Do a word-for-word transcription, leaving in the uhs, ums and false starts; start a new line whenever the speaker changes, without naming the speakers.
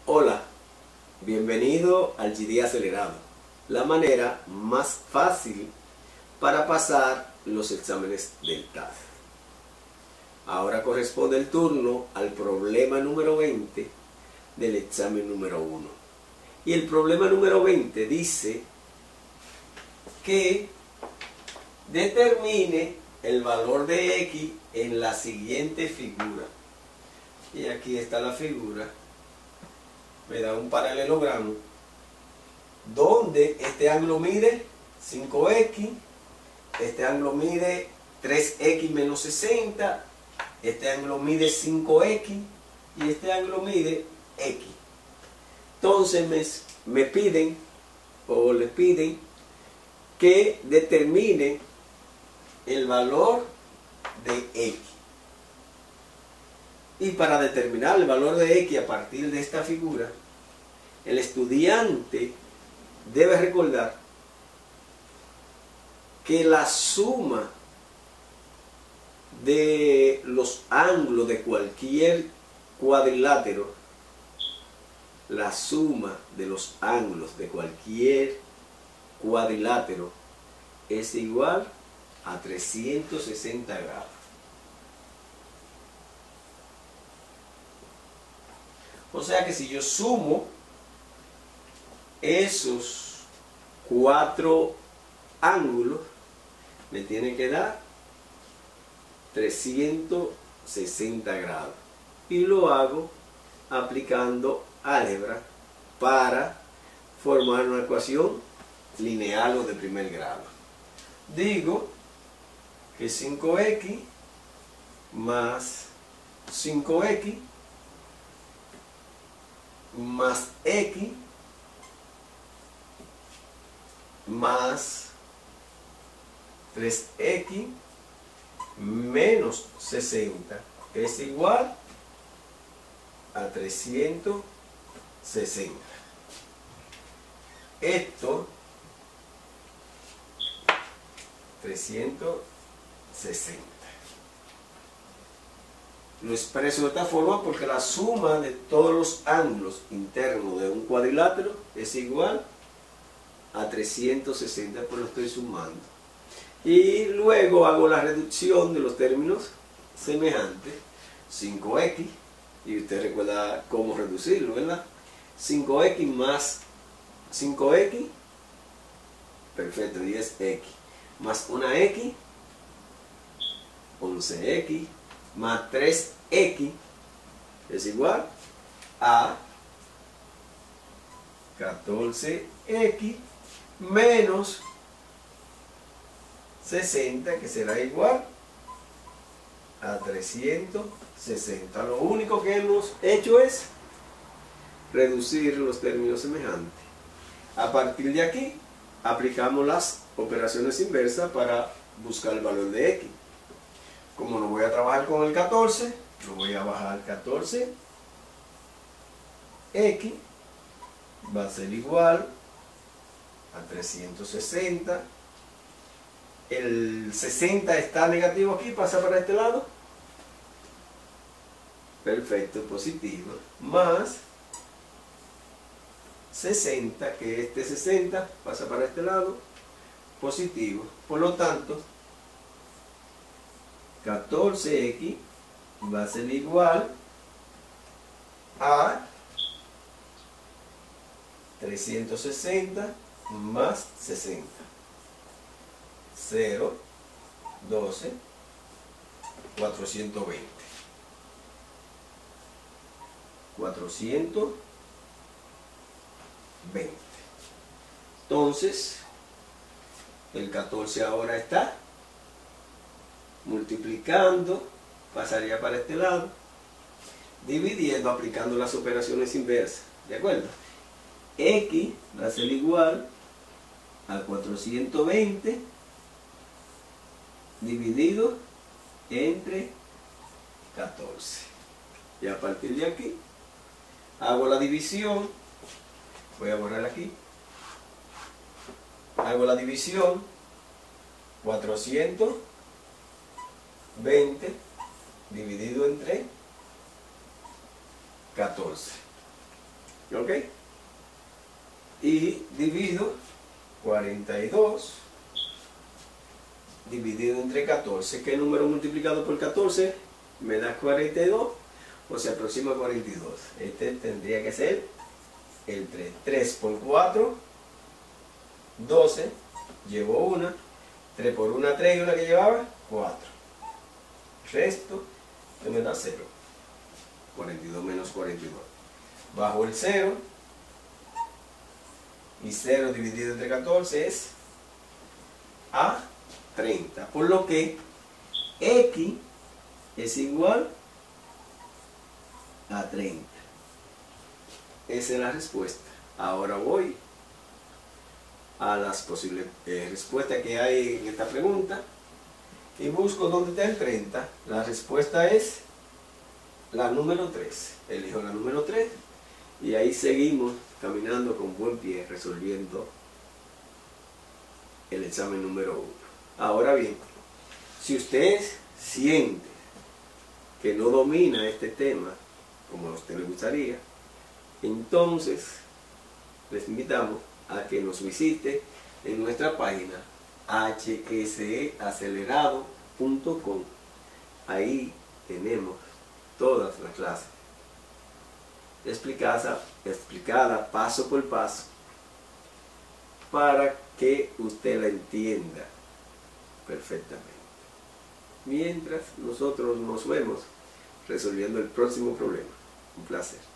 Hola, bienvenido al G D acelerado, la manera más fácil para pasar los exámenes del T A F. Ahora corresponde el turno al problema número veinte del examen número uno. Y el problema número veinte dice que determine el valor de X en la siguiente figura. Y aquí está la figura. Me da un paralelogramo donde este ángulo mide cinco X, este ángulo mide tres X menos sesenta, este ángulo mide cinco X y este ángulo mide X. Entonces me, me piden o les piden que determine el valor de X. Y para determinar el valor de X a partir de esta figura, el estudiante debe recordar que la suma de los ángulos de cualquier cuadrilátero, la suma de los ángulos de cualquier cuadrilátero es igual a trescientos sesenta grados. O sea que si yo sumo esos cuatro ángulos, me tiene que dar trescientos sesenta grados. Y lo hago aplicando álgebra para formar una ecuación lineal o de primer grado. Digo que cinco X más cinco X más X más tres X menos sesenta es igual a trescientos sesenta. Esto trescientos sesenta. Lo expreso de esta forma porque la suma de todos los ángulos internos de un cuadrilátero es igual a trescientos sesenta, pues lo estoy sumando. Y luego hago la reducción de los términos semejantes. cinco X, y usted recuerda cómo reducirlo, ¿verdad? cinco X más cinco X, perfecto, diez X, más una X, once X, más tres X es igual a catorce X menos sesenta, que será igual a trescientos sesenta. Lo único que hemos hecho es reducir los términos semejantes. A partir de aquí aplicamos las operaciones inversas para buscar el valor de X. Como no voy a trabajar con el catorce, lo voy a bajar catorce X va a ser igual a trescientos sesenta. El sesenta está negativo aquí, pasa para este lado. Perfecto, positivo. Más sesenta, que este sesenta pasa para este lado, positivo. Por lo tanto, catorce X va a ser igual a trescientos sesenta más sesenta. cero, doce, cuatrocientos veinte. cuatrocientos veinte. Entonces, el catorce ahora está multiplicando, pasaría para este lado, dividiendo, aplicando las operaciones inversas, ¿de acuerdo? X va a ser igual a cuatrocientos veinte dividido entre catorce. Y a partir de aquí hago la división, voy a borrar aquí, hago la división, cuatrocientos veinte dividido entre catorce. ¿Ok? Y divido cuarenta y dos dividido entre catorce. ¿Qué número multiplicado por catorce me da cuarenta y dos? O se aproxima a cuarenta y dos. Este tendría que ser el tres. tres por cuatro, doce. Llevo una. tres por una, tres. Y una que llevaba, cuatro. Resto, que me da cero. cuarenta y dos menos cuarenta y dos. Bajo el cero. Y cero dividido entre catorce es a treinta. Por lo que X es igual a treinta. Esa es la respuesta. Ahora voy a las posibles eh, respuestas que hay en esta pregunta y busco dónde está el treinta. La respuesta es la número tres. Elijo la número tres y ahí seguimos caminando con buen pie resolviendo el examen número uno. Ahora bien, si usted siente que no domina este tema como a usted le gustaría, entonces les invitamos a que nos visite en nuestra página h s e acelerado punto com. Ahí tenemos todas las clases explicadas, explicada paso por paso para que usted la entienda perfectamente. Mientras nosotros nos vemos resolviendo el próximo problema. Un placer.